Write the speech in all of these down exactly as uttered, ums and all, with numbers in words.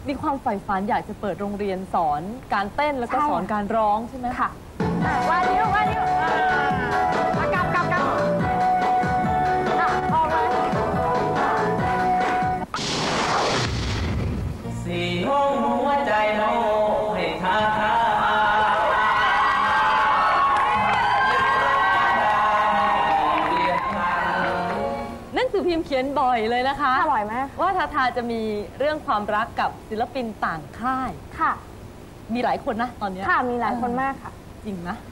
มีความใฝ่ฝันอยากจะเปิดโรงเรียนสอนการเต้นแล้วก็สอนการร้องใช่ไหมค่ะว่านิ้วว่านิ้วกลับกลับกลับออกเลยสี่ห้องหัวใจเราให้ทาทานั่นคือพิมพ์เขียนบ่อยเลยนะคะบ่อยไหมว่าทาทาจะมีเรื่องความรักกับศิลปินต่างค่ายค่ะมีหลายคนนะตอนนี้ค่ะมีหลายคนมากค่ะจริงนะ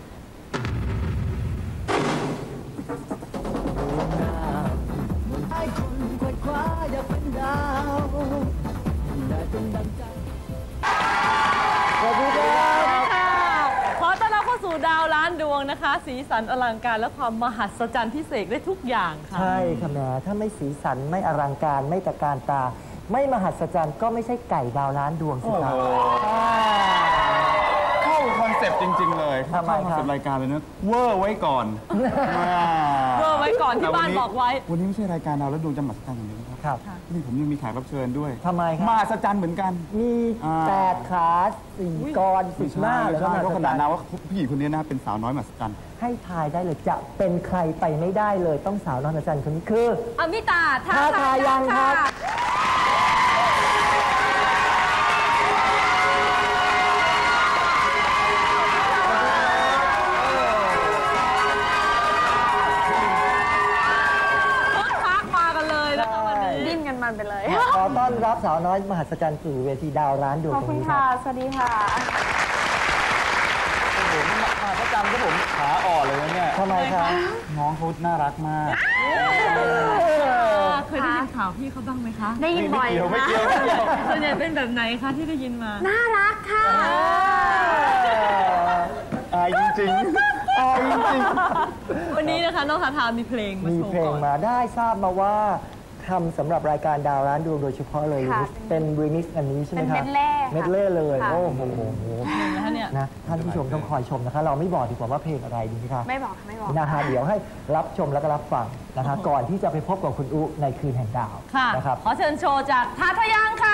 สวัสดีครับขอต้อนรับเข้าสู่ดาวล้านดวงนะคะสีสันอลังการและความมหัศจรรย์ที่เสกได้ทุกอย่างค่ะใช่ค่ะแหมถ้าไม่สีสันไม่อลังการไม่ตะการตาไม่มหัศจรรย์ก็ไม่ใช่ไก่ดาวล้านดวงสิครับเข้าคอนเซ็ปต์จริงๆเลยเข้าคอนเซ็ปต์รายการเลยนะเวอร์ไว้ก่อนเวอร์ไว้ก่อนที่บ้านบอกไว้วันนี้ไม่ใช่รายการดาวแล้วดวงจะมหัศจรรย์อย่างนี้นะครับนี่ผมยังมีแขกรับเชิญด้วยทำไมครับมหัศจรรย์เหมือนกันมีแปดขาสี่กรสิบหน้าเลยเพราะขนาดนั้นว่าผู้หญิงคนนี้นะเป็นสาวน้อยมหัศจรรย์ให้ทายได้เลยจะเป็นใครไปไม่ได้เลยต้องสาวน้อยมหัศจรรย์คนนี้คืออมิตาทาทายังครับไปเลยขอต้อนรับสาวน้อยมหัศจรรย์สู่เวทีดาวร้านดวงขอบคุณค่ะสวัสดีค่ะผมมาประจำก็ผมขาอ่อนเลยนะเนี่ยทำไมครับน้องเขาน่ารักมากเคยได้ยินข่าวพี่เขาบ้างไหมคะได้ยินบ่อยไม่เกี่ยวไม่เกี่ยวส่วนใหญ่เป็นแบบไหนคะที่ได้ยินมาน่ารักค่ะอายจริงๆอายจริงๆวันนี้นะคะน้องทาทามีเพลงมาโชว์ก่อนมีเพลงมาได้ทราบมาว่าทำสำหรับรายการดาวร้านดวงโดยเฉพาะเลยเป็นรีมิกซ์อันนี้ใช่ไหมครับเป็นเม็ดเล่เม็ดเล่เลยโอ้โหนะท่านผู้ชมต้องคอยชมนะคะเราไม่บอกดีกว่าว่าเพลงอะไรดีไหมคะไม่บอกไม่บอกนะคะเดี๋ยวให้รับชมแล้วก็รับฟังนะคะก่อนที่จะไปพบกับคุณอุในคืนแห่งดาวนะครับขอเชิญโชว์จากทาทายังค่ะ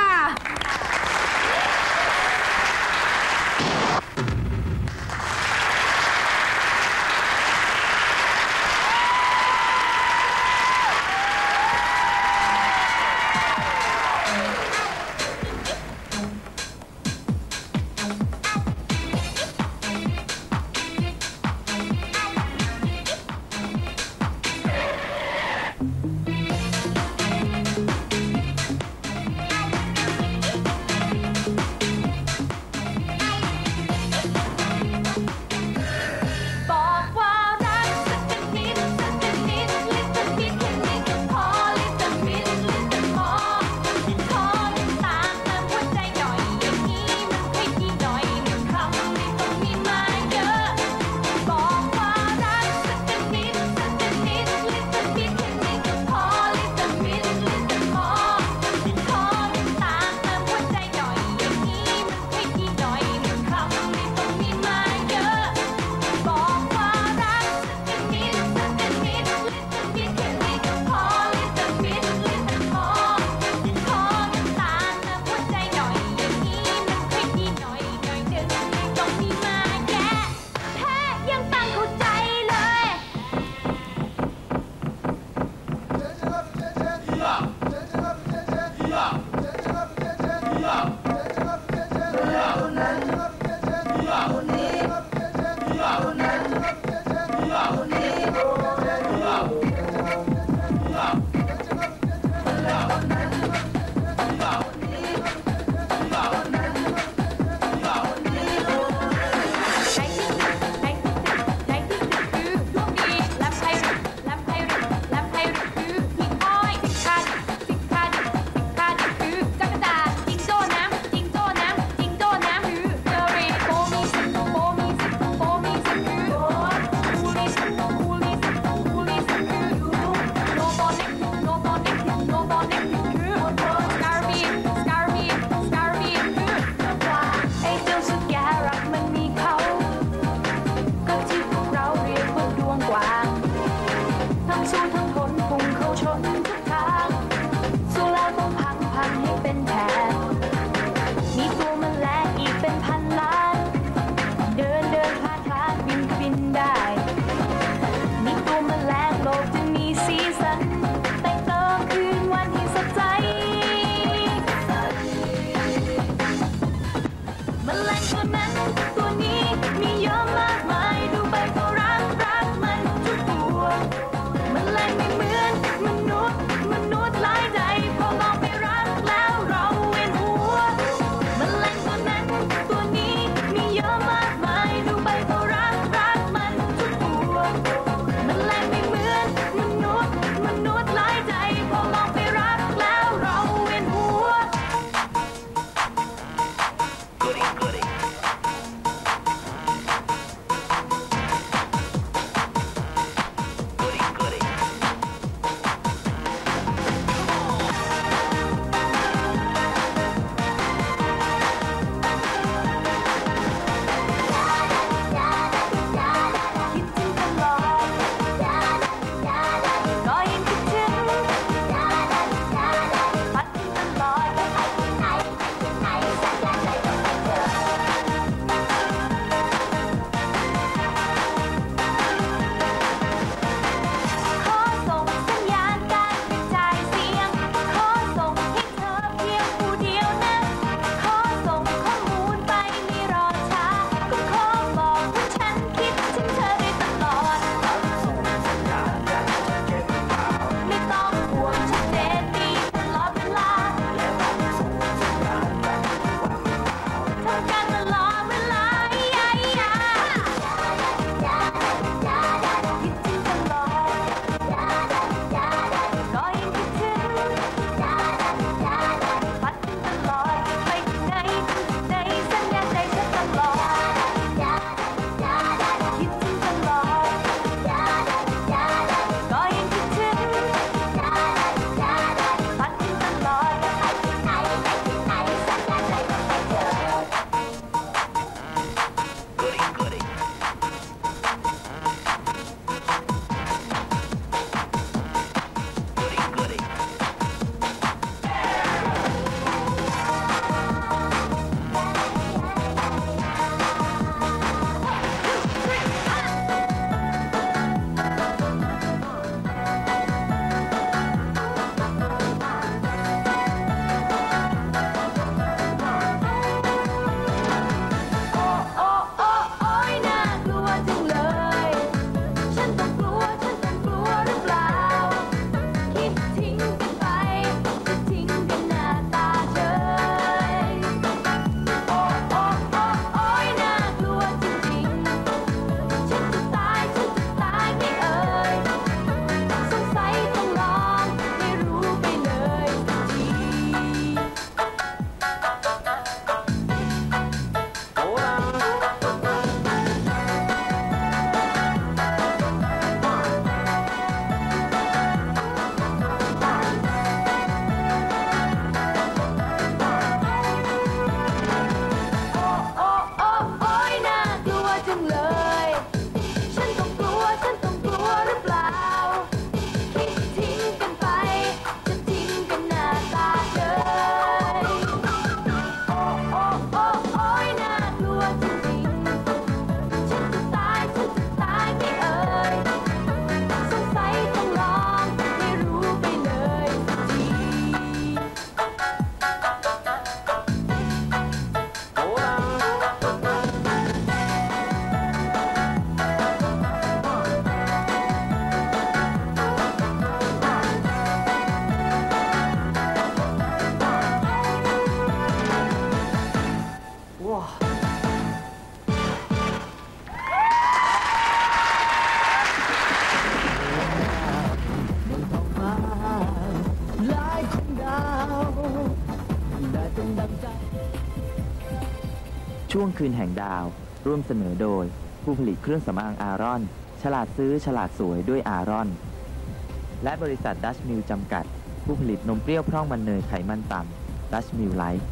ช่วงคืนแห่งดาวร่วมเสนอโดยผู้ผลิตเครื่องสำอางอารอนฉลาดซื้อฉลาดสวยด้วยอารอนและบริษัทดัชมิลจำกัดผู้ผลิตนมเปรี้ยวพร่องมันเนยไขมันต่ำดัชมิลไลท์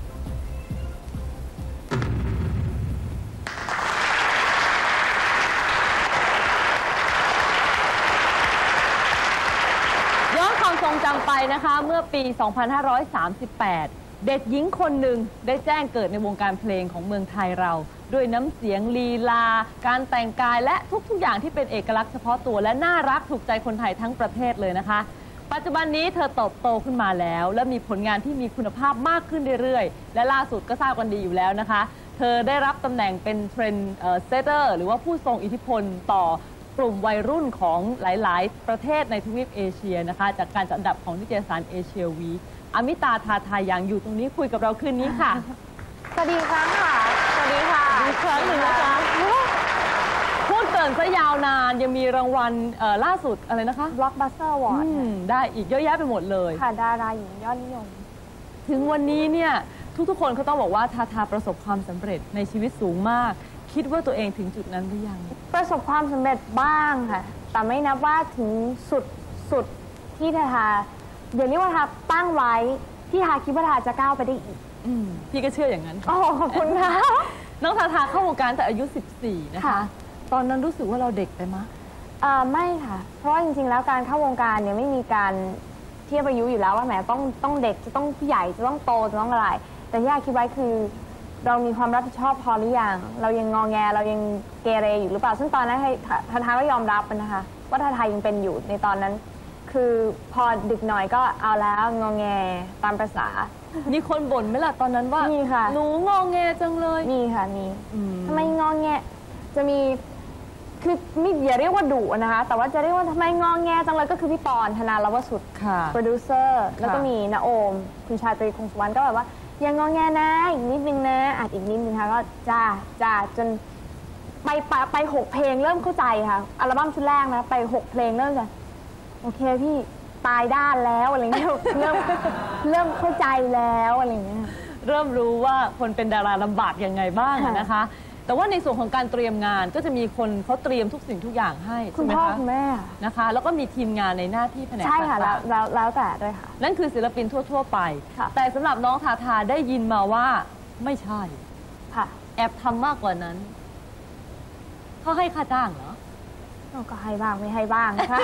ย้อนความทรงจำไปนะคะเมื่อปี สองพันห้าร้อยสามสิบแปด เด็กหญิงคนหนึ่งได้แจ้งเกิดในวงการเพลงของเมืองไทยเราด้วยน้ำเสียงลีลาการแต่งกายและทุกๆอย่างที่เป็นเอกลักษณ์เฉพาะตัวและน่ารักถูกใจคนไทยทั้งประเทศเลยนะคะปัจจุบันนี้เธอเติบโตขึ้นมาแล้วและมีผลงานที่มีคุณภาพมากขึ้นเรื่อยๆและล่าสุดก็ทราบกันดีอยู่แล้วนะคะเธอได้รับตำแหน่งเป็นเทรนด์เซตเตอร์หรือว่าผู้ทรงอิทธิพลต่อกลุ่มวัยรุ่นของหลายๆประเทศในทวีปเอเชียนะคะจากการจัดอันดับของนิตยสารเอเชียวีอมิตาทาทายังอยู่ตรงนี้คุยกับเราคืนนี้ค่ะสวัสดีครั้งค่ะสวัสดีค่ะอีกครั้งหนึ่งนะคะพูดเกินซะยาวนานยังมีรางวัลล่าสุดอะไรนะคะ Blockbuster Award ได้อีกเยอะแยะไปหมดเลยค่ะดาราหญิงยอดนิยมถึงวันนี้เนี่ยทุกๆคนเขาต้องบอกว่าทาทาประสบความสำเร็จในชีวิตสูงมากคิดว่าตัวเองถึงจุดนั้นหรือยังประสบความสำเร็จบ้างค่ะแต่ไม่นับว่าถึงสุดสุดที่ทาทาเดี๋ยวนี้ว่าทาตั้งไว้ที่ทาคิดว่าทาจะก้าวไปได้อีกพี่ก็เชื่ออย่างนั้นโอ้ขอบคุณค่ะน้องทาทาเข้าวงการแต่อายุสิบสี่นะคะตอนนั้นรู้สึกว่าเราเด็กไปมั้ยอ่าไม่ค่ะเพราะว่าจริงๆแล้วการเข้าวงการเนี่ยไม่มีการเทียบอายุอยู่แล้วว่าแหมต้องต้องเด็กจะต้องผู้ใหญ่จะต้องโตจะต้องอะไรแต่ที่ทาคิดไว้คือเรามีความรับผิดชอบพอหรือยังเรายังงอแงเรายังเกเรอยู่หรือเปล่าซึ่งตอนนั้นทาทาก็ยอมรับนะคะว่าทาทายังเป็นอยู่ในตอนนั้นคือพอดึกหน่อยก็เอาแล้วงอแงตามประษามีคนบ่นไหมล่ะตอนนั้นว่ามีค่ะหนูงอแงจังเลยมีค่ะมีทำไมงอแงจะมีคือไม่อย่าเรียกว่าดุนะคะแต่ว่าจะเรียกว่าทำไมงอแงจังเลยก็คือพี่ปอนธนาลวสุดโปรดิวเซอร์แล้วก็มีณโอมคุณชาตรีคงสุวรรณก็แบบว่าอย่างงอแงนะอีกนิดนึงนะอาจอีกนิดนึงค่ะก็จ้าจ้าจนไปไปไปหกเพลงเริ่มเข้าใจค่ะอัลบั้มชุดแรกนะไปหกเพลงเริ่มจะโอเคพี่ตายด้านแล้วอะไรเงี้ยเริ่มเริ่มเข้าใจแล้วอะไรเงี้ยเริ่มรู้ว่าคนเป็นดาราลำบากยังไงบ้างนะคะแต่ว่าในส่วนของการเตรียมงานก็จะมีคนเขาเตรียมทุกสิ่งทุกอย่างให้คุณพ่อคุณแม่นะคะแล้วก็มีทีมงานในหน้าที่แผนกใช่ค่ะแล้วแล้วแต่ด้วยค่ะนั่นคือศิลปินทั่วๆไปแต่สำหรับน้องทาทาได้ยินมาว่าไม่ใช่ค่ะแอบทำมากกว่านั้นเขาให้ค่าจ้างเหรอก็ให้บ้างไม่ให้บ้างค่ะ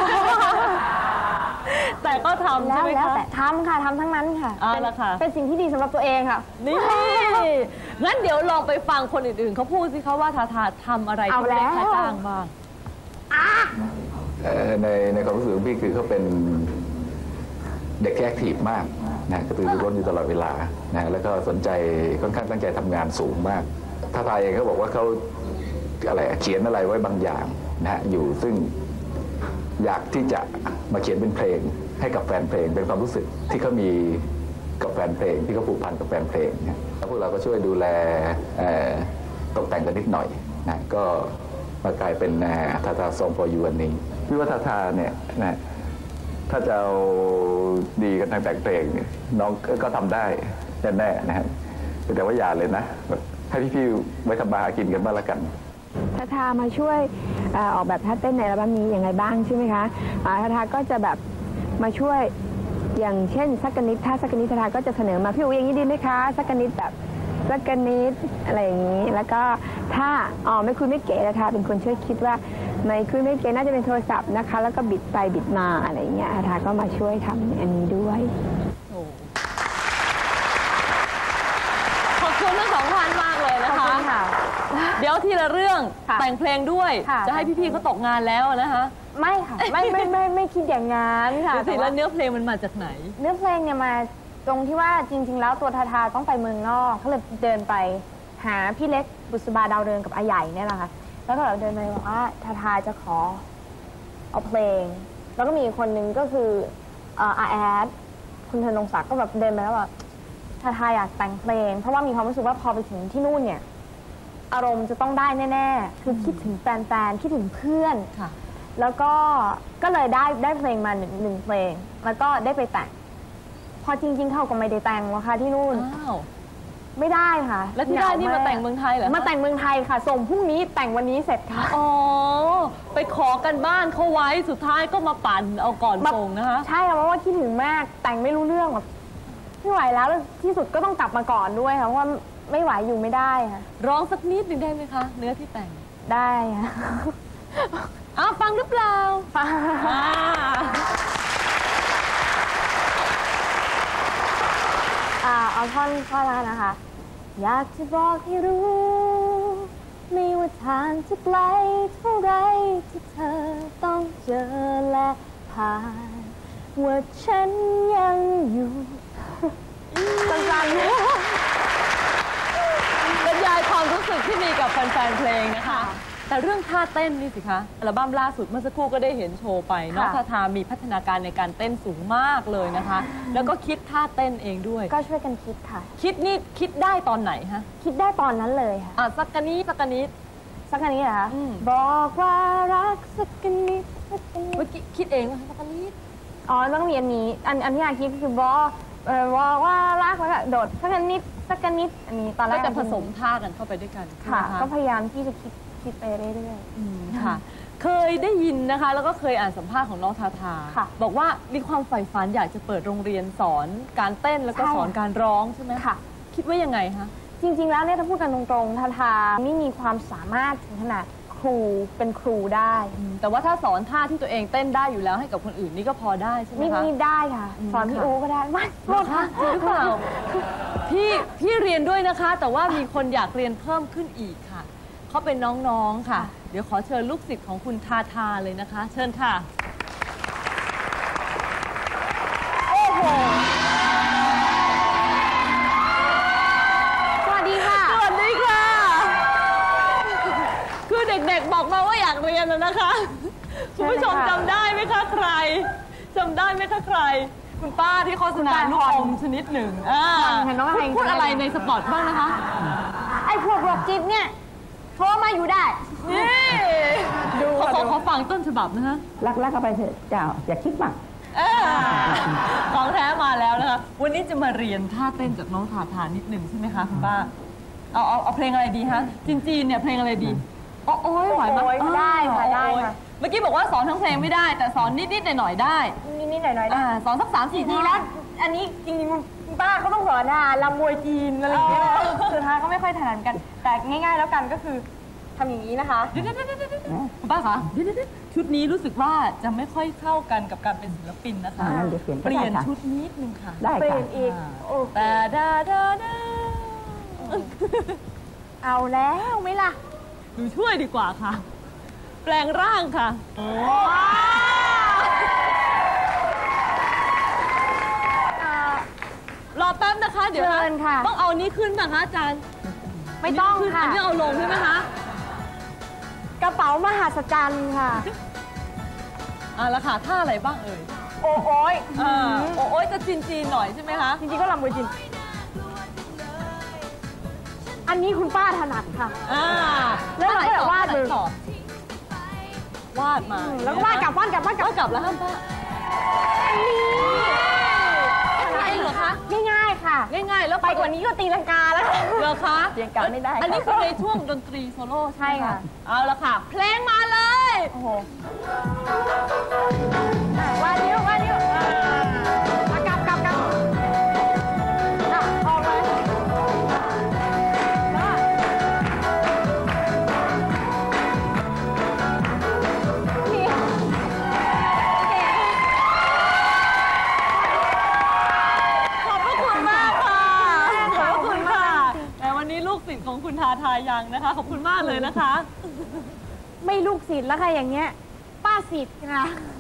แต่ก็ทำใช่ไหมคะแต่ทำค่ะทำทั้งนั้นค่ะเป็นสิ่งที่ดีสำหรับตัวเองค่ะนี่งั้นเดี๋ยวลองไปฟังคนอื่นๆเขาพูดสิเขาว่าทาทาทำอะไรที่ได้ค่าจ้างบ้างในในความรู้สึกของพี่คือเขาเป็นเด็กแอคทีฟมากนะกระตือรือร้นอยู่ตลอดเวลานะแล้วก็สนใจค่อนข้างตั้งใจทำงานสูงมากทาทาเองเขาบอกว่าเขาอะไรเขียนอะไรไว้บางอย่างนะอยู่ซึ่งอยากที่จะมาเขียนเป็นเพลงให้กับแฟนเพลงเป็นความรู้สึกที่เขามีกับแฟนเพลงที่เขาผูกพันกับแฟนเพลงนะแล้วพวกเราก็ช่วยดูแลตกแต่งกันนิดหน่อยนะก็มากลายเป็นทาทาซองพอยูวันนี้พี่ว่าทาทาเนี่ยนะถ้าจะเอาดีกันทางแต่งเพลงน้องก็ทำได้แน่ๆนะฮะแต่ว่าอย่าเลยนะให้พี่ๆไว้ทำมาหากินกันบ้างละกันทาทามาช่วยออกแบบท่าเต้นในอัลบั้มนี้อย่างไรบ้างใช่ไหมคะทาทาก็จะแบบมาช่วยอย่างเช่นสักกนิดถ้าสักกนิดทาทาก็จะเสนอมาพี่อู๋อย่างนี้ดีไหมคะสักกนิดแบบสักกนิดอะไรอย่างนี้แล้วก็ถ้าอ๋อไม่คุยไม่เก๋ทาทาเป็นคนช่วยคิดว่าไม่คุยไม่เก๋น่าจะเป็นโทรศัพท์นะคะแล้วก็บิดไปบิดมาอะไรอย่างเงี้ยทาทาก็มาช่วยทำอันนี้ด้วยขอบคุณทั้งสองท่านมากเลยนะคะเดี๋ยวทีละเรื่องแต่งเพลงด้วยจะให้พี่ๆเขาตกงานแล้วนะคะไม่ค่ะไม่ไม่ไม่ไม่คิดอย่างนั้นค่ะแต่ว่าเนื้อเพลงมันมาจากไหนเนื้อเพลงเนี่ยมาตรงที่ว่าจริงๆแล้วตัวทาทาต้องไปเมืองนอกเขาเลยเดินไปหาพี่เล็กบุษบาดาวเรืองกับอาใหญ่เนี่ยแหละค่ะแล้วก็เดินไปบอกว่าทาทาจะขอเอาเพลงแล้วก็มีคนหนึ่งก็คืออาแอดคุณธนงศักดิ์ก็แบบเดินไปแล้วแบบทาทาอยากแต่งเพลงเพราะว่ามีความรู้สึกว่าพอไปถึงที่นู่นเนี่ยอารมณ์จะต้องได้แน่ๆคือคิดถึงแฟนๆคิดถึงเพื่อนแล้วก็ก็เลยได้ได้เพลงมาหนึ่งหนึ่งเพลงแล้วก็ได้ไปแต่งพอจริง ๆ เขาก็ไม่ได้แต่งหรอกค่ะที่นู่นอ้าวไม่ได้ค่ะแล้วที่ได้นี่มาแต่งเมืองไทยเหรอคะมาแต่งเมืองไทยค่ะ ส่งพรุ่งนี้แต่งวันนี้เสร็จค่ะอ๋อ ไปขอกันบ้านเขาไว้สุดท้ายก็มาปั่นเอาก่อนส่งนะคะใช่ค่ะเพราะว่าคิดถึงมากแต่งไม่รู้เรื่องแบบไม่ไหวแล้วแล้วที่สุดก็ต้องกลับมาก่อนด้วยค่ะเพราะว่าไม่ไหวอยู่ไม่ได้ค่ะร้องสักนิดหนึ่งได้ไหมคะ เนื้อที่แต่งได้ค่ะอ้าวฟังหรือเปล่าฟังอ่าอ่าเอาท่อนท่อนแล้วนะคะ อยากจะบอกให้รู้ ไม่ว่าทางจะไกลเท่าไรที่เธอต้องเจอและผ่านว่าฉันยังอยู่สั้นๆบรรยายความรู้สึกที่มีกับแฟนๆเพลงนะคะ แต่เรื่องท่าเต้นนี่สิคะอัลบั้มล่าสุดเมื่อสักครู่ก็ได้เห็นโชว์ไปน้องทาทามีพัฒนาการในการเต้นสูงมากเลยนะคะ แล้วก็คิดท่าเต้นเองด้วยก็ช่วยกันคิดค่ะคิดนี่คิดได้ตอนไหนฮะคิดได้ตอนนั้นเลยค่ะอ่ะสักกะนี้สักกะนี้สักอันนี้เหรอคะอืมบอกว่ารักสักอันนี้สักอันนี้เมื่อกี้คิดเองว่าสักกะนี้อ๋อต้องมีอันนี้ อันอันที่อยากคิดคือบอกเอ่อบอกว่ารักแล้วก็โดดสักอันนิดสักอันนิดอันนี้ตอนแรก็กจะผสมท่ากันเข้าไปด้วยกันใช่ไหมค่ะคะก็พยายามที่จะคิดคิดไปเรื่อยอืมค่ะ เคยได้ยินนะคะ แล้วก็เคยอ่านสัมภาษณ์ของน้องทาทาค่ะบอกว่ามีความใฝ่ฝันอยากจะเปิดโรงเรียนสอนการเต้นแล้วก็ใช่สอนการร้องใช่ไหมค่ะคิดว่ายังไงคะๆ จริง ๆ แล้วเนี่ยถ้าพูดกันตรงๆทาทาไม่มีความสามารถถึงขนาดครูเป็นครูได้แต่ว่าถ้าสอนท่าที่ตัวเองเต้นได้อยู่แล้วให้กับคนอื่นนี่ก็พอได้ใช่ไหมนี่คะนี่ได้ค่ะอืมสอนพี่ค่ะอูก็ได้ไม่โทษค่ะจริงหรือเปล่าพี่พี่เรียนด้วยนะคะ แต่ว่ามีคนอยากเรียนเพิ่มขึ้นอีกค่ะเขาเป็นน้องๆค่ะ เดี๋ยวขอเชิญลูกศิษย์ของคุณทาทาเลยนะคะ เชิญค่ะสวัสดีค่ะสวัสดีค่ะ คือเด็กๆบอกมาว่าอยากเรียนนะนะคะคุณผู้ชมจำได้ไหมคะใครจำได้ไหมคะใคร คุณป้าที่โฆษณาลูกอมชนิดหนึ่งอ่าเห็นน้องอะไรพูดอะไรในสปอตบ้างนะคะไอ้พวกโรคจิตเนี่ยโทรมาอยู่ได้นี่ดูขอขอขอฟังต้นฉบับนะคะรักรักเข้าไปเถอะเจ้าอย่าคิดมากเออของแท้มาแล้วนะคะวันนี้จะมาเรียนท่าเต้นจากน้องทาทานิดหนึ่งใช่ไหมคะคุณป้าเอาเอาเอาเพลงอะไรดีคะจีนๆเนี่ยเพลงอะไรดีโอ้โอ้ยไหวไหมโอ้ยได้ค่ะอ่าได้ค่ะโอ้ยเมื่อกี้บอกว่าสอนทั้งเพลงไม่ได้ แต่สอนนิดๆหน่อยๆได้นิดๆหน่อยๆได้อ่าสอนสักสามสี่จริทีงๆแล้วอันนี้จริงๆคุณป้าเขาต้องสอนอ่ะลำมวยจีนอะไรอย่างเงี้ยสุดท้ายก็ไม่ค่อยถนัดกัน แต่ง่ายๆแล้วกันก็คือทำอย่างนี้นะคะเดี๋ยวๆๆๆคุณป้าคะเดี๋ยวๆๆชุดนี้รู้สึกว่าจะไม่ค่อยเข้ากันกับการเป็นศิลปินนะคะอ่างั้นเดี๋ยวเปลี่ยนก็เปได้ลี่ยนค่ะชุดนิดนึงค่ะได้เปลี่ค่ะยนอีกอ่าโอ้แต่ดาดาดาเอาแล้วไหมล่ะหนูช่วยดีกว่าค่ะ แปลงร่างค่ะโอ้อ่ารอแป๊บนะคะ เดี๋ยวนะเชิญค่ะต้องเอานี้ขึ้นนะคะอาจารย์ไม่ต้องนนี้ขึ้นค่ะอันนี้เอาลงใช่ไหมคะกระเป๋ามหัศจรรย์ค่ะอ่าแล้วค่ะท่าอะไรบ้างเอ่ยโอ้โอ้ยอ่าโอ้ยจะจีนจีนๆหน่อยใช่ไหมคะจริงๆก็ลำมวยจีนอันนี้คุณป้าถนัดค่ะอ่าแล้วเราก็แบบวาดท่ไหนต่อวาดมาแล้วก็วาดกลับวาดกลับวาดกลับวาดกลับแล้วห้ามป้าอันนี้เองเหรอคะง่ายๆค่ะง่ายๆแล้วไปกว่านี้ก็ตีลังกาแล้วเหรอคะเรียงกลับไม่ได้อันนี้คือในช่วงดนตรีโซโล่ใช่ไหมใช่ค่ะเอาละค่ะ เพลงมาเลยโอ้โหวาดนิ้ววาดนิ้วอ่ากลับกลับกลับอ่ะออกเลยอ่ะนี่โอเคขอบพระคุณมากค่ะ ขอบพระคุณค่ะ แต่วันนี้ลูกศิษย์ของคุณทาทายังนะคะ ขอบคุณมากเลยนะคะไม่ลูกศิษย์แล้วค่ะอย่างเงี้ย ป้าศิษย์ค่ะ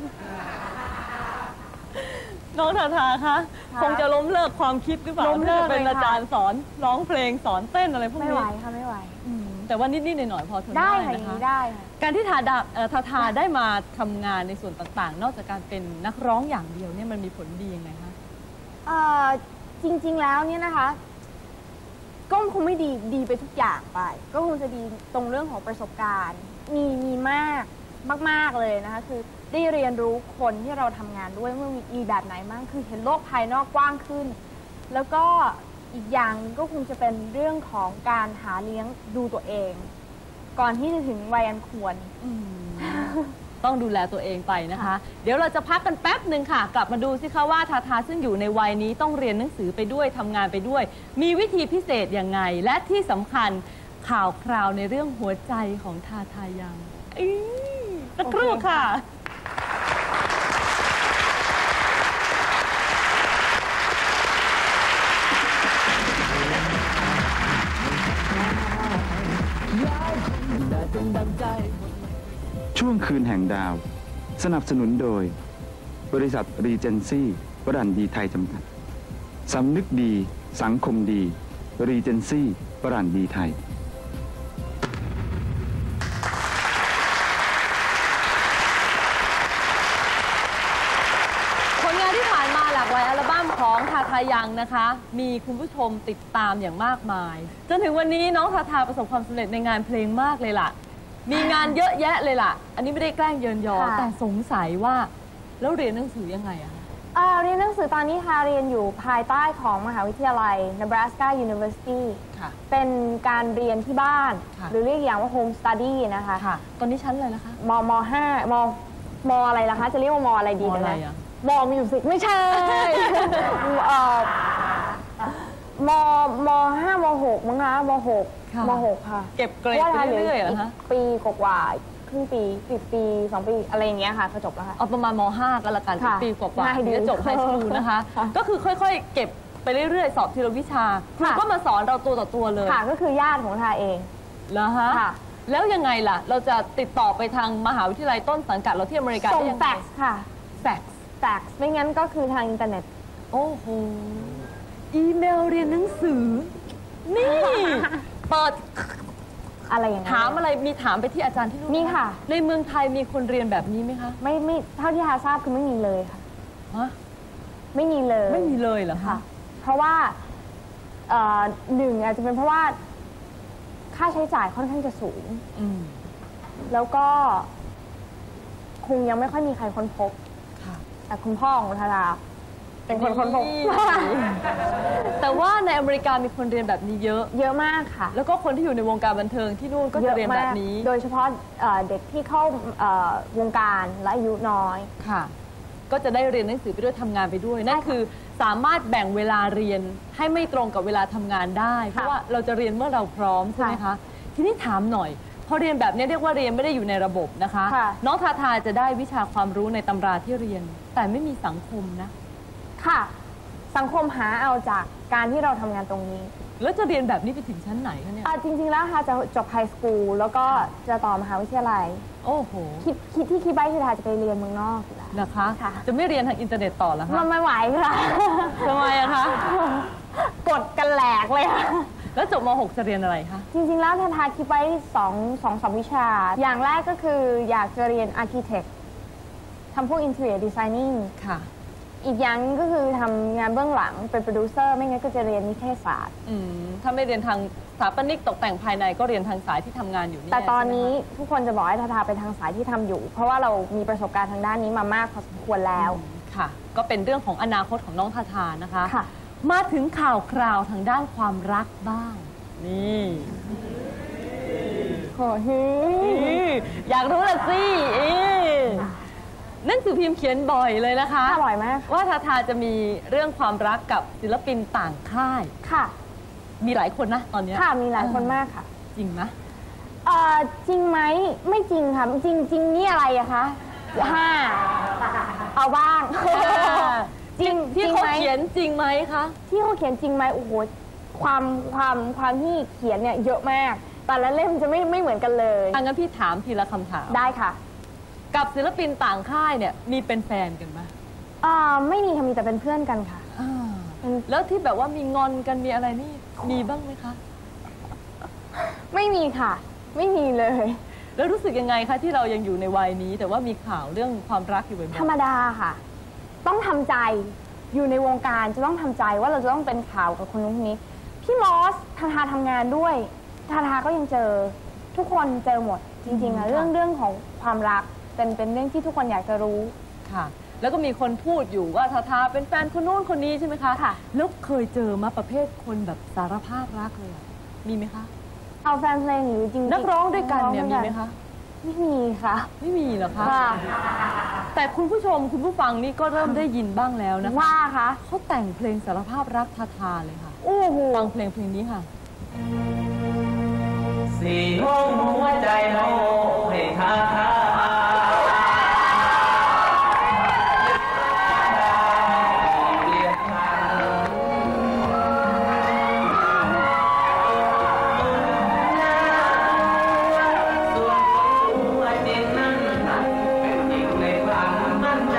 น้องทาทาคะค่ะคงจะล้มเลิกความคิดหรือเปล่าล้มเลิกที่จะเป็นเลยค่ะอาจารย์สอนร้องเพลงสอนเต้นอะไรพวกไม่นี้ไหวค่ะไม่ไหวอืมแต่ว่านิดๆหน่อยๆพอทนได้ได้ค่ะอนะย่างคะนี้ได้ค่ะการที่ทาดาเอ่อทาทาได้มาทำงานในส่วนต่างๆ นอกจากการเป็นนักร้องอย่างเดียวเนี่ยมันมีผลดียังไงคะเอ่อจริงๆแล้วเนี่ยนะคะ ก็คงไม่ดีดีไปทุกอย่างไป ก็คงจะดีตรงเรื่องของประสบการณ์ มีมีมากมาก ๆเลยนะคะ คือเได้เรียนรู้คนที่เราทำงานด้วยว่ามีแบบไหนบ้างคือเห็นโลกภายนอกกว้างขึ้น แล้วก็อีกอย่างก็คงจะเป็นเรื่องของการหาเลี้ยงดูตัวเอง ก่อนที่จะถึงวัยอันควรต้องดูแลตัวเองไปนะคะ เดี๋ยวเราจะพักกันแป๊บหนึ่งค่ะ กลับมาดูสิคะว่าทาทาซึ่งอยู่ในวัยนี้ต้องเรียนหนังสือไปด้วยทำงานไปด้วย มีวิธีพิเศษยังไง และที่สำคัญข่าวคราวในเรื่องหัวใจของทาทายังอีสักครู่ค่ะช่วงคืนแห่งดาว สนับสนุนโดย บริษัทรีเจนซี่วรันดีไทยจำกัดสำนึกดีสังคมดีรีเจนซี่วรันดีไทยผลงานที่ผ่านมาหลากหลายอัลบั้มของทาทายังนะคะ มีคุณผู้ชมติดตามอย่างมากมาย จนถึงวันนี้น้องทาทาประสบความสำเร็จในงานเพลงมากเลยล่ะ มีงานเยอะแยะเลยล่ะ อันนี้ไม่ได้แกล้งเยินยอค่ะแต่สงสัยว่าแล้วเรียนหนังสือยังไงอะเอ่อเรียนหนังสือตอนนี้ทาเรียนอยู่ภายใต้ของมหาวิทยาลัย Nebraska University ค่ะเป็นการเรียนที่บ้านค่ะหรือเรียกอย่างว่า home study นะคะค่ะ ตอนนี้ชั้นอะไรแล้วคะมมห้ามมอะไรล่ะคะ จะเรียกว่ามอะไรดีมกันอะไรนะอะมมิวสิกไม่ใช่ เอ่อมมห้ามหกมั้งคะมหกค่ะมหกค่ะเก็บเกรดไปเรื่อยๆเหรอคะปีกว่าๆครึ่งปีปีปีสองปีอะไรอย่างเงี้ยค่ะก็จบแล้วค่ะเอาประมาณม .ห้า ก็แล้วกันค่ะปีกว่าง่ายๆดีถึงจะจบไฮสคูลนะคะค่ะก็คือค่อยๆ เก็บไปเรื่อยๆ สอบทีละวิชาครูค่ะก็มาสอนเราตัวต่อตัวเลยค่ะก็คือญาติของทาเองเหรอฮะค่ะแล้วยังไงล่ะ เราจะติดต่อไปทางมหาวิทยาลัยต้นสังกัดเราที่อเมริกาส่งได้ยังแฟไงกซ์ค่ะแฟกซ์แฟกซ์ไม่งั้นก็คือทางอินเทอร์เน็ตโอ้โห อีเมลเรียนหนังสือ นี่ เปิดอะไรอย่างเงี้ยถามอะไรมีถามไปที่อาจารย์ที่นู่นมีค่ะในเมืองไทยมีคนเรียนแบบนี้ไหมคะไม่ไม่เท่าที่ทาทราบคือไม่มีเลยค่ะฮะไม่มีเลยไม่มีเลยเหรอค่ะคะเพราะว่าเอ่อหนึ่งอาจจะเป็นเพราะว่าค่าใช้จ่ายค่อนข้างจะสูงอืมแล้วก็คงยังไม่ค่อยมีใครค้นพบค่ะแต่คุณพ่อของทาราเป็นคนค้นพบนี่ แต่ว่าในอเมริกามีคนเรียนแบบนี้เยอะเยอะมากค่ะแล้วก็คนที่อยู่ในวงการบันเทิงที่นู่นก็จะเรียนแบบนี้โดยเฉพาะเอ่อเด็กที่เข้าเอ่อวงการและอายุน้อยค่ะ ก็จะได้เรียนหนังสือไปด้วยทำงานไปด้วย นั่นคือสามารถแบ่งเวลาเรียนให้ไม่ตรงกับเวลาทำงานได้ เพราะว่าเราจะเรียนเมื่อเราพร้อมใช่ไหมคะ ทีนี้ถามหน่อย พอเรียนแบบนี้เรียกว่าเรียนไม่ได้อยู่ในระบบนะคะค่ะน้องทาทาจะได้วิชาความรู้ในตำราที่เรียน แต่ไม่มีสังคมนะค่ะ สังคมหาเอาจากการที่เราทำงานตรงนี้แล้วจะเรียนแบบนี้ไปถึงชั้นไหนคะเนี่ยอ่ะจริงๆแล้วค่ะจะจบไฮสคูลแล้วก็จะต่อมหาวิทยาลัยโอ้โหคิดคิดที่คิดไว้คือทาจะไปเรียนเมืองนอกอยู่แล้วนะคะค่ะจะไม่เรียนทางอินเทอร์เน็ตต่อแล้วคะมันไม่ไหวค่ะทำไมอะคะกดกันแหลกเลยค่ะแล้วจบม .หก จะเรียนอะไรคะจริงๆแล้วทาทาคิดไว้สองสองสามวิชา อย่างแรกก็คืออยากจะเรียน Architect ทำพวก Interior Designing ค่ะอีกอย่างก็คือทำงานเบื้องหลังเป็นโปรดิวเซอร์ไม่งั้นก็จะเรียนนิเทศศาสตร์อืมถ้าไม่เรียนทางสถาปนิกตกแต่งภายในก็เรียนทางสายที่ทำงานอยู่นี่แต่ตอนนี้ใช่ไหมคทุกคนจะบอกให้ทาทาไปทางสายที่ทำอยู่ เพราะว่าเรามีประสบการณ์ทางด้านนี้มามากพอสมควรแล้วะค่ะ ก็เป็นเรื่องของอนาคตของน้องทาทานะคะค่ะมาถึงข่าวคราวทางด้านความรักบ้าง นี่โอ้โหอยากรู้ละสิเอ๊ะหนั่นคือพิมพ์เขียนบ่อยเลยนะคะอร่อยมากว่าทาทาจะมีเรื่องความรักกับศิลปินต่างค่ายค่ะมีหลายคนนะตอนเนี้ยค่ะมีหลายคนมากค่ะจริงไหมเอ่อจริงไหมไม่จริงค่ะ จริงจริงนี่อะไรอะคะห้าเอาบ้าง จริงที่จริงเขาไหมเขียนจริงไหมคะที่เขาเขียนจริงไหมโอ้โหความความความที่เขียนเนี่ยเยอะมาก แต่ละเล่มจะไม่ไม่เหมือนกันเลยอังั้นพี่ถามทีละคำถามได้ค่ะกับศิลปินต่างค่ายเนี่ยมีเป็นแฟนกันไหมอ่าไม่มีค่ะมีแต่เป็นเพื่อนกันค่ะอ่าเป็นแล้วที่แบบว่ามีงอนกันมีอะไรนี่มีบ้างไหมคะไม่มีค่ะ ไม่มีเลยแล้วรู้สึกยังไงคะที่เรายังอยู่ในวัยนี้ แต่ว่ามีข่าวเรื่องความรักอยู่บ่อยๆธรรมดาค่ะ ต้องทำใจอยู่ในวงการจะต้องทำใจว่าเราจะต้องเป็นข่าวกับคนนู้นคนนี้พี่มอสทาทาทำงานด้วย ทาทาก็ยังเจอทุกคนเจอหมดจริงๆอะเรื่องเรื่องของความรักเป็นเป็นเรื่องที่ทุกคนอยากจะรู้ค่ะ แล้วก็มีคนพูดอยู่ว่าทาทาเป็นแฟนคนนู้นคนนี้ใช่ไหมคะค่ะแล้วเคยเจอมาประเภทคนแบบสารภาพรักเลยอะมีไหมคะเอาแฟนเพลงหรือจริงๆนักร้องด้วยกันเนี่ยร้องมีด้วไหมกัคะไม่มีค่ะไม่มีเหรอคะค่ะแต่คุณผู้ชมคุณผู้ฟังนี่ก็เริ่มได้ยินบ้างแล้วนะคะว่าคะเขาแต่งเพลงสารภาพรักทาทาเลยค่ะโอ้โหฟังเพลงเพลงนี้ค่ะสี่ห้องหัวใจโน้ให้ทาทาเรียกทางส่วนหัวจริงนั้นเป็นจริงในความมั่นใจ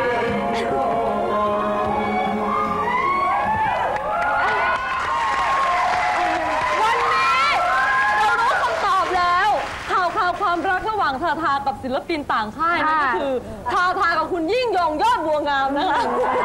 วันนี้เรารู้คำตอบแล้วข่าวข่าวความรักระหว่างทาทากับศิลปินต่างค่ายนั่นก็คือทาทากับคุณยิ่งยงยอดบัวงามนะคะ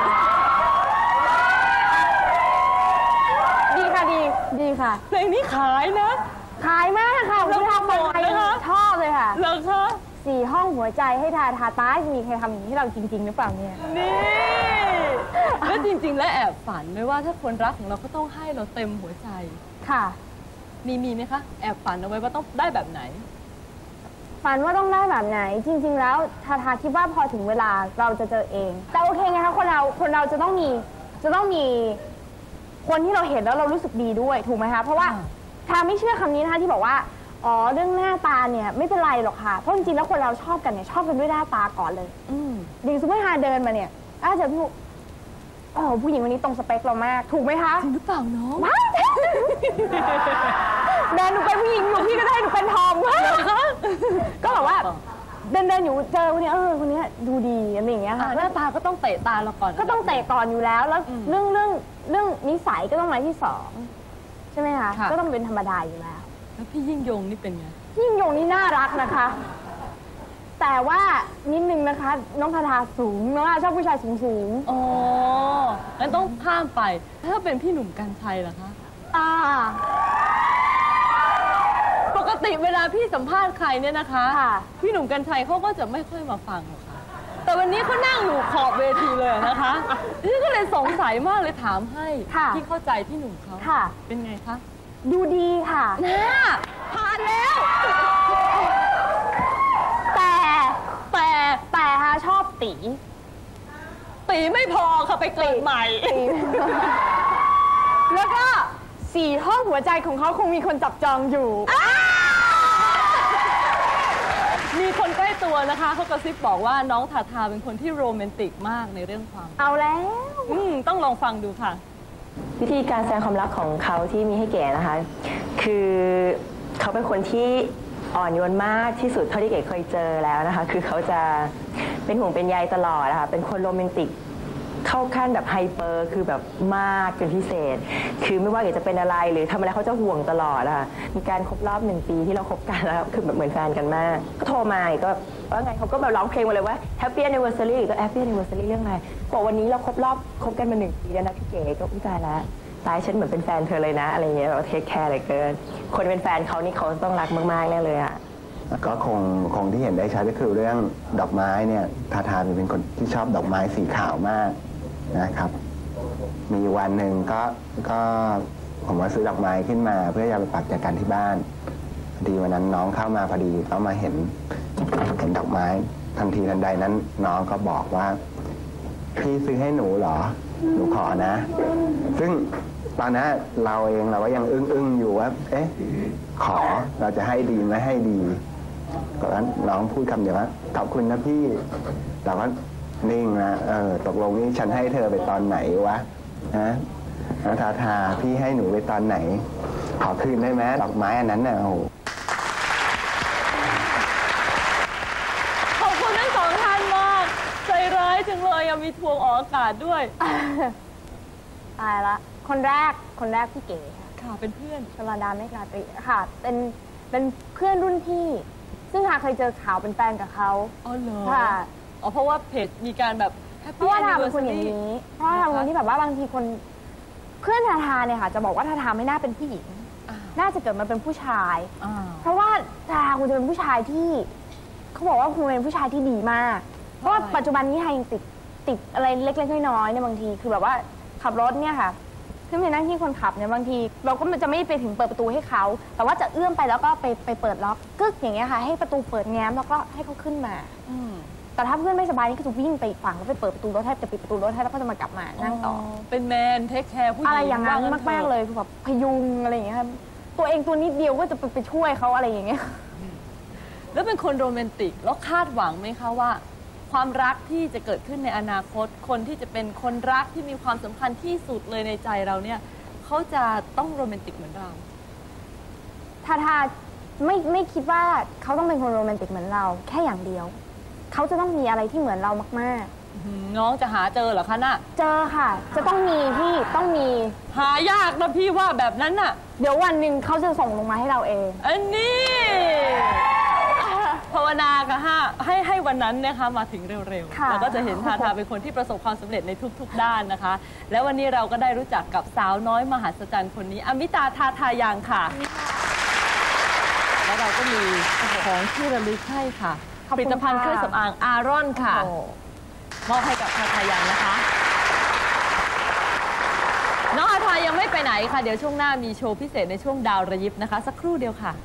ดีค่ะดีดีค่ะเพลงนี้ขายนะขายมากค่ะแล้วคุณทำคนไทยโปรโมทนะคะชอบเลยค่ะเหรอคะสี่ห้องหัวใจให้ทาทาตายมีใครทำอย่างนี้ให้เราจริงๆหรือเปล่าเนี่ยนี่แล้วจริง ๆ แล้วแอบฝันไหมว่าถ้าคนรักของเราก็ต้องให้เราเต็มหัวใจค่ะมีมีไหมคะแอบฝันเอาไว้ว่าต้องได้แบบไหนฝันว่าต้องได้แบบไหน จริง ๆ แล้วทาทาคิดว่าพอถึงเวลาเราจะเจอเอง แต่โอเคไงคะคนเราคนเราจะต้องมีจะต้องมีคนที่เราเห็นแล้วเรารู้สึกดีด้วยถูกไหมคะเพราะว่าอ่าทาไม่เชื่อคำนี้นะคะที่บอกว่าอ๋อเรื่องหน้าตาเนี่ยไม่เป็นไรหรอกค่ะเพราะจริงๆแล้วคนเราชอบกันเนี่ยชอบกันด้วยหน้าตาก่อนเลยอืมอย่างสมมติทาเดินมาเนี่ยอ้าวเจอพี่โอ้โหผู้หญิงคนนี้ตรงสเปคเรามากถูกไหมคะจริงหรือเปล่าน้องว้าวแดนหนูเป็นผู้หญิงอยู่พี่ก็ได้หนูเป็นทอมก็แบบว่าเดินเดินๆอยู่เจอคนนี้เออคนนี้ดูดีอะไรอย่างเงี้ยอ่าค่ะหน้าตาก็ต้องเตะตาเราก่อนก็ต้องเตะก่อนอยู่แล้วแล้วอืมเรื่องเรื่องเรื่องนิสัยก็ต้องมาที่สองใช่ไหมคะค่ะก็ต้องเป็นธรรมดาอยู่แล้วแล้วพี่ยิ่งยงนี่เป็นไงยิ่งยงนี่น่ารักนะคะ แต่ว่านิดนึงนะคะ น้องทาทาสูงน้องทาทาชอบผู้ชายสูงสูงอ๋องั้นต้องข้ามไป ถ้าเป็นพี่หนุ่มกัญชัยล่ะคะๆอ่าปกติเวลาพี่สัมภาษณ์ใครเนี่ยนะคะค่ะพี่หนุ่มกัญชัยเขาก็จะไม่ค่อยมาฟังหรอกค่ะ แต่วันนี้เขานั่งอยู่ขอบเวทีเลยนะคะนี่ก็เลยสงสัยมากเลยถามให้ค่ะที่เข้าใจพี่หนุ่มเขาค่ะเป็นไงคะดูดีค่ะน่าผ่านแล้วแต่แต่แต่ฮะชอบตีตีไม่พอค่ะไปเกิดใหม่ตี แล้วก็สี่ห้องหัวใจของเขาคงมีคนจับจองอยู่มีคนใกล้ตัวนะคะเขากระซิบบอกว่าน้องทาทาเป็นคนที่โรแมนติกมากในเรื่องความรักเอาแล้วอืมต้องลองฟังดูค่ะวิธีการแสดงความรักของเขาที่มีให้เก๋นะคะ คือเขาเป็นคนที่อ่อนโยนมากที่สุดเท่าที่เก๋เคยเจอแล้วนะคะ คือเขาจะเป็นห่วงเป็นใยตลอดนะคะเป็นคนโรแมนติกเข้าขั้นแบบไฮเปอร์คือแบบมากเป็นพิเศษ คือไม่ว่าเก๋จะเป็นอะไรหรือทำอะไรเขาจะห่วงตลอดนะคะมีการครบรอบหนึ่งปีที่เราคบกันแล้วคือแบบเหมือนแฟนกันมากก็โทรมาอีกก็ว่าไงเขาก็แบบร้องเพลงมาเลยว่า Happy Anniversary ก็ Happy Anniversary เรื่องอะไรบอกวันนี้เราครบรอบคบกันมาหนึ่งปีแล้วนะพี่เก๋ก็อุ้ยตายแล้วตายฉันเหมือนเป็นแฟนเธอเลยนะอะไรเงี้ยแบบเทคแคร์เลยเกินคนเป็นแฟนเขานี่เขาต้องรักมากๆแน่เลยอะก็คงคงที่เห็นได้ชัดก็คือเรื่องดอกไม้เนี่ยทาทาเป็นคนที่ชอบดอกไม้สีขาวมากนะครับ มีวันหนึ่งก็ก็ผมว่าซื้อดอกไม้ขึ้นมา เพื่อจะไปปักแจกันที่บ้านพอดีวันนั้นน้องเข้ามาพอดีเขามาเห็นเห็นดอกไม้ทันทีทันใดนั้น น้องก็บอกว่าพี่ซื้อให้หนูเหรอหนูขอนะ ซึ่งตอนนั้นเราเองเราก็ยังอึ้งอึ้งอยู่ว่าเอ๊ะขอเราจะให้ดีไม่ให้ดีก็นั้นน้องพูดคำเดียวว่าขอบคุณนะพี่เราก็นิ่งนะเออตกลงนี่ฉันให้เธอไปตอนไหนวะนะแล้วทาทาพี่ให้หนูไปตอนไหน ขอคืนได้ไหมดอกไม้อันนั้นน่ะโอ้โหขอบคุณทั้งสองท่านมากใจร้ายจังเลยอะมีทวงออกอากาศด้วยตายละ คนแรก คนแรกพี่เก๋ค่ะค่ะเป็นเพื่อนชลดาเมฆราตรีค่ะ เป็น เป็นเพื่อนรุ่นพี่ ซึ่งทาเคยเจอข่าวเป็นแฟนกับเขาอ๋อเหรอค่ะอ๋อเพราะว่าเพจมีการแบบเพราะว่าทาเป็นคนอย่างนี้ เพราะว่าทาเป็นคนที่แบบว่าบางทีคน เพื่อนทาทาเนี่ยค่ะ จะบอกว่าทาทาไม่น่าเป็นผู้หญิง น่าจะเกิดมาเป็นผู้ชายอ่าเพราะว่าทาคุณจะเป็นผู้ชายที่เขาบอกว่าภูมิเป็นผู้ชายที่ดีมาก เพราะว่าปัจจุบันนี้ไฮยังติดติดอะไรเล็กๆน้อยๆเนี่ยบางทีคือแบบว่าขับรถเนี่ยค่ะขึ้นไปนั่งที่คนขับเนี่ยบางทีเราก็จะไม่ไปถึงเปิดประตูให้เขาแต่ว่าจะเอื้อมไปแล้วก็ไปไปเปิดล็อกกึกอย่างเงี้ยค่ะให้ประตูเปิดแง้มแล้วก็ให้เขาขึ้นมาแต่ถ้าเพื่อนไม่สบายนี่ก็จะวิ่งไปอีกฝั่งแล้วไปเปิดประตูรถให้จะปิดประตูรถให้แล้วก็จะมากลับมานั่งต่อเป็นแมนเทคแคร์ผู้หญิงอะไรอย่างนั้นมากๆเลยคือแบบพยุงอะไรอย่างเงี้ยครับตัวเองตัวนิดเดียวก็จะไปไปช่วยเขาอะไรอย่างเงี้ยแล้วเป็นคนโรแมนติกแล้วคาดหวังไหมคะว่า ความรักที่จะเกิดขึ้นในอนาคตคนที่จะเป็นคนรักที่มีความสำคัญที่สุดเลยในใจเราเนี่ยเขาจะต้องโรแมนติกเหมือนเราทาทาไม่ไม่คิดว่าเขาต้องเป็นคนโรแมนติกเหมือนเราแค่อย่างเดียวเขาจะต้องมีอะไรที่เหมือนเรามากๆน้องจะหาเจอเหรอคะน่ะเจอค่ะจะต้องมีพี่ต้องมีหายากนะพี่ว่าแบบนั้นน่ะเดี๋ยววันหนึ่งเขาจะส่งลงมาให้เราเองอันนี้ภาวนาค่ะฮะให้ให้วันนั้นนะคะมาถึงเร็วๆแล้วก็จะเห็นทาทาเป็นคนที่ประสบความสำเร็จในทุกๆด้านนะคะและวันนี้เราก็ได้รู้จักกับสาวน้อยมหัศจรรย์คนนี้อมิตาทาทายังค่ะแล้วเราก็มีของที่ระลึกให้ค่ะผลิตภัณฑ์เครื่องสำอางอารอนค่ะมอบให้กับทาทายังนะคะน้องอาทายังไม่ไปไหนค่ะเดี๋ยวช่วงหน้ามีโชว์พิเศษในช่วงดาวระยิบนะคะสักครู่เดียวค่ะ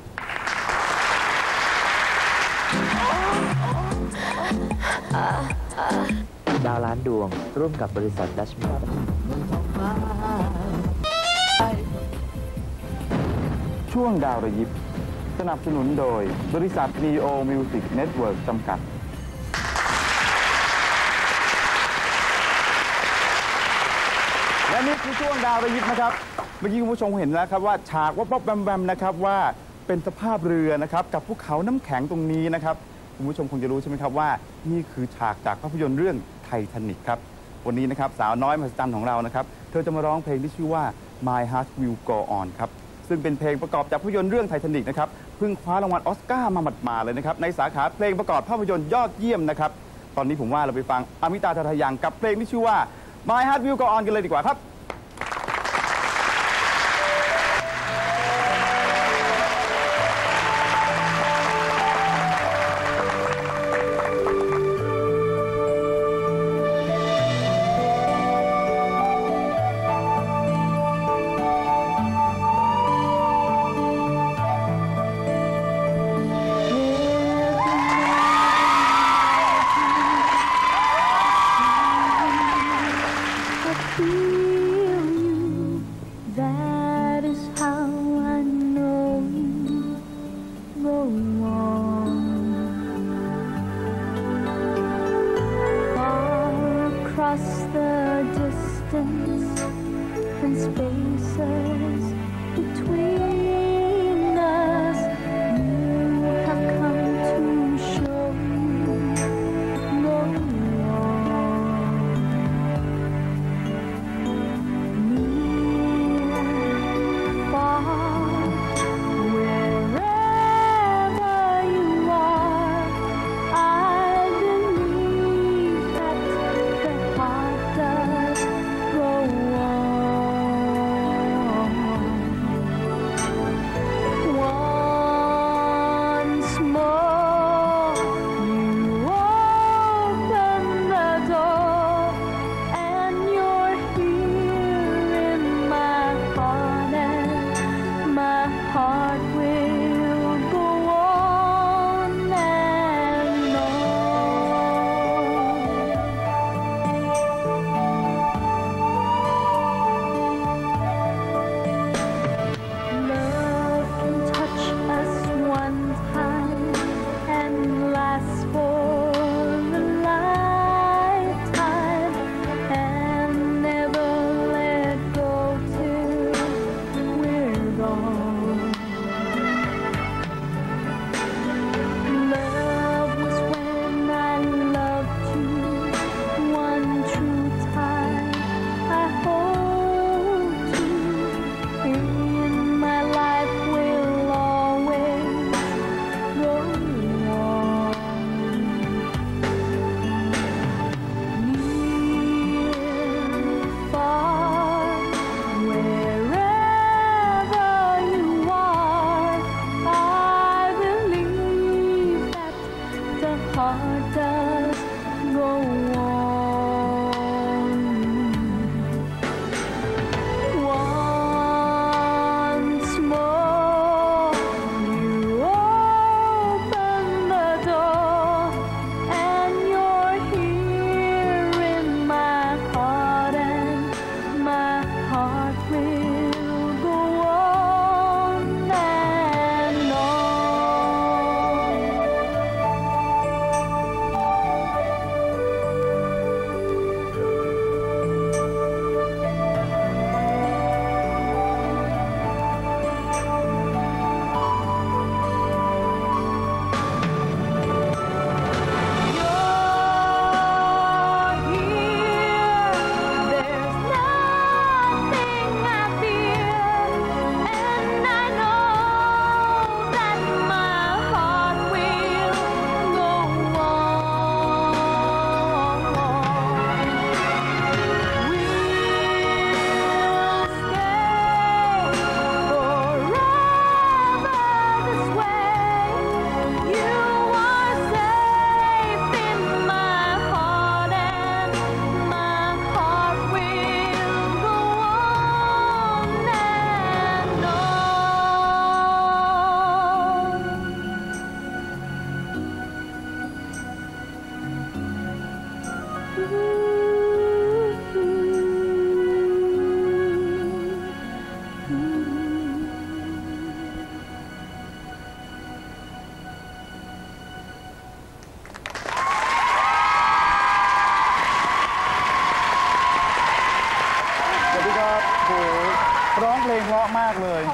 ดาวล้านดวงร่วมกับบริษัทดัชมิลช่วงดาวระยิบสนับสนุนโดยบริษัท Neo Music Network จำกัดและนี่คือช่วงดาวระยิบนะครับเมื่อกี้คุณผู้ชมเห็นแล้วครับว่าฉากวับวับแวมแวมนะครับว่าเป็นสภาพเรือนะครับกับภูเขาน้ำแข็งตรงนี้นะครับคุณผู้ชมคงจะรู้ใช่ไหมครับว่านี่คือฉากจากภาพยนตร์เรื่องไททานิคครับวันนี้นะครับสาวน้อยมหัศจรรย์ของเรานะครับเธอจะมาร้องเพลงที่ชื่อว่า My Heart Will Go On ครับซึ่งเป็นเพลงประกอบจากภาพยนตร์เรื่องไททานิคนะครับเพิ่งคว้ารางวัลออสการ์มาหมาดๆเลยนะครับในสาขาเพลงประกอบภาพยนตร์ยอดเยี่ยมนะครับตอนนี้ผมว่าเราไปฟังอมิตาทาทายังกับเพลงที่ชื่อว่า My Heart Will Go On กันเลยดีกว่าครับ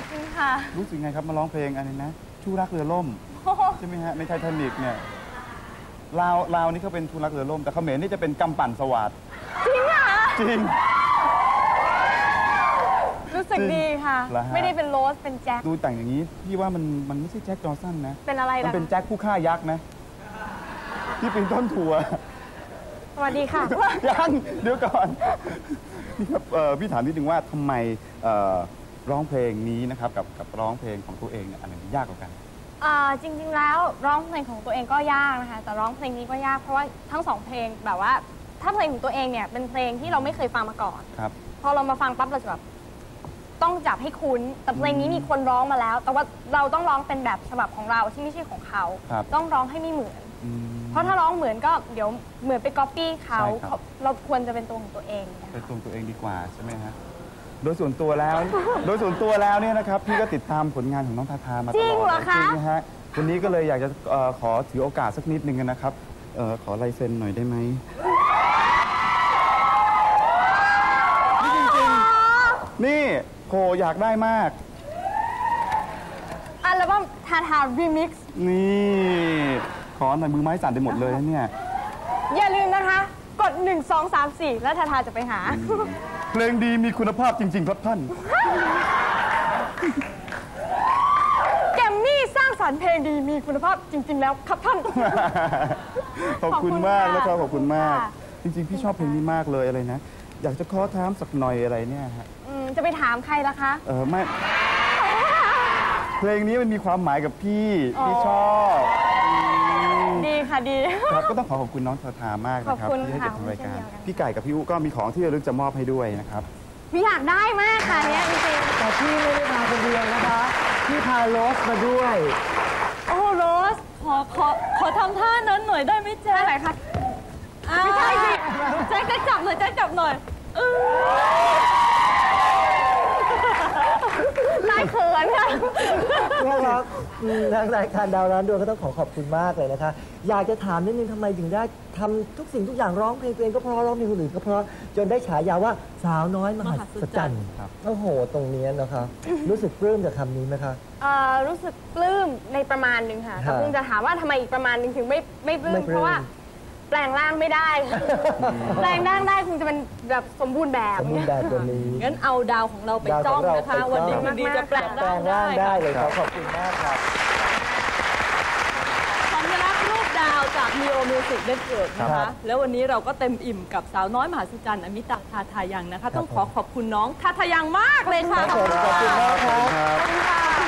คุณค่ะรู้สึกไงครับมาร้องเพลงอะไรนะชูรักเรือล่มใช่ไหมฮะในไททานิกเนี่ยลาวลาวนี่เขาเป็นชูรักเรือล่มแต่เขมรนี่จะเป็นกำปั่นสวัสดจริงเหรอจริงรู้สึกดีค่ะเหรอฮะไม่ได้เป็นโรสเป็นแจ็คดูแต่งอย่างนี้พี่ว่ามันมันไม่ใช่แจ็คจอห์นสันนะเป็นอะไรมันล่ะเป็นแจ็คผู้ฆ่ายักษ์นะที่เป็นต้นถั่วสวัสดีค่ะยังเดี๋ยวก่อนนี่ครับเอ่อพี่ถามนิดนึงว่าทำไมเอ่อร้องเพลงนี้นะครับกับกับร้องเพลงของตัวเองเนี่ยอันไหนยากกว่ากันอ่าจริงๆแล้วร้องเพลงของตัวเองก็ยากนะคะแต่ร้องเพลงนี้ก็ยากเพราะว่าทั้งสองเพลงแบบว่า ถ้าเพลงของตัวเองเนี่ยเป็นเพลงที่เราไม่เคยฟังมาก่อนครับพอเรามาฟังปั๊บเราจะแบบต้องจับให้คุ้นแต่เพลงนี้มีคนร้องมาแล้ว แต่ว่าเราต้องร้องเป็นแบบฉบับของเราที่ไม่ใช่ของเขาครับต้องร้องให้ไม่เหมือนอืมเพราะถ้าร้องเหมือนก็เดี๋ยวเหมือนไปก๊อปปี้เขาใช่ครับเราควรจะเป็นตัวของตัวเองนะคะเป็นตัวตัวเองดีกว่าใช่ไหมฮะโดยส่วนตัวแล้ว โดยส่วนตัวแล้วเนี่ยนะครับพี่ก็ติดตามผลงานของน้องทาทามาตลอดจริงเหรอคะจริงนะฮะวันนี้ก็เลยอยากจะเอ่อขอถือโอกาสสักนิดนึงนะครับเอ่อขอลายเซ็นหน่อยได้ไหมนี่จริงๆนี่โหอยากได้มากอัลบั้มทาทารีมิกซ์นี่ขอหน่อยมือไม้สั่นไปหมดเลยนะเนี่ยอย่าลืมนะคะ กด หนึ่ง สอง สาม สี่ แล้วทาทาจะไปหาเพลงดีมีคุณภาพจริง ๆ ครับท่านแกมมี่สร้างสรรค์เพลงดีมีคุณภาพจริง ๆ แล้วครับท่านขอบคุณมากขอบคุณค่ะนะครับขอบคุณมากค่ะจริง ๆ พี่ชอบเพลงนี้มากเลยอะไรนะ อยากจะขอถามสักหน่อยอะไรเนี่ยฮะอืมจะไปถามใครล่ะคะเออไม่ เพลงนี้มันมีความหมายกับพี่อ๋อพี่ชอบมดีค่ะดีครับก็ต้องขอขอบคุณน้องทาทามากนะครับขอบคุณที่ให้เกียรติค่ะทางรายการเช่นเดียวกันพี่ไก่กับพี่อุก็มีของที่ระลึกจะมอบให้ด้วยนะครับพี่อยากได้มากค่ะเนี้ยจริงแต่พี่ไม่ได้มาคนเดียวนะคะ พี่พาโรสมาด้วยโอ้โรส ขอขอขอทำท่านั้นหน่อยได้ไหมแจ๊คอะไรคะไม่ใช่สิแจ๊คแจ๊คจับหน่อยแจ๊คจับหน่อยเออนายเขินค่ะน่ารักอืมทางรายการดาวร้านดวงก็ต้องขอขอบคุณมากเลยนะคะ อยากจะถามนิดนึงทำไมถึงได้ทำทุกสิ่งทุกอย่างร้องเพลงตัวเองก็เพราะร้องเพลงคนอื่นก็เพราะจนได้ฉายาว่าสาวน้อยมหัศจรรย์ครับโอ้โห ตรงนี้นะคะ รู้สึกปลื้มจากคำนี้ไหมคะเอ่อรู้สึกปลื้มในประมาณหนึ่งค่ะแต่ฮะคงจะถามว่าทำไมอีกประมาณหนึ่งถึงไม่ไม่ปลื้ไม่มปลื้มเพราะว่าแปลงร่างไม่ได้ แปลงร่างได้คงจะเป็นแบบสมบูรณ์แบบสมบูรณ์แบบตัวนี้งั้นเอาดาวของเราไปดาวจ้ขออง งเรานะคะไปจ้องวันดีวันดีจะแปลงแปลร่างงร่างได้ได้เลยครับขอบคุณมากครับสัญลักษณ์รูปดาวจาก Neo Music Network นะครัคะบแล้ววันนี้เราก็เต็มอิ่มกับสาวน้อยมหัศจรรย์อมิตาทาทายังนะคะ ต้องขอขอบคุณน้องทาทายังมากเลยค่ะครับผมขอบคุณมากครับขอบคุณค่ะ